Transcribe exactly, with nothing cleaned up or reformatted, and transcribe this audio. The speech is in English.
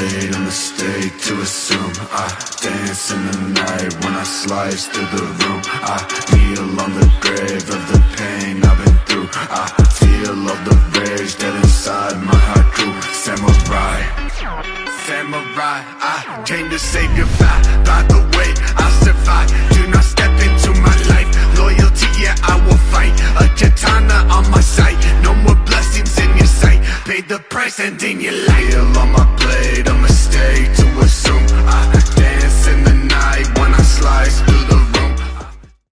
made a mistake to assume I dance in the night when I slice through the room. I kneel on the grave of the pain I've been through. I feel all the rage that inside my haiku. Samurai, samurai, I came to say goodbye. By the way, I survive. Do not step into my life. Loyalty, yeah, I will fight. A katana on my side. No more blessings in your sight. Pay the price, ending your life. Feel on my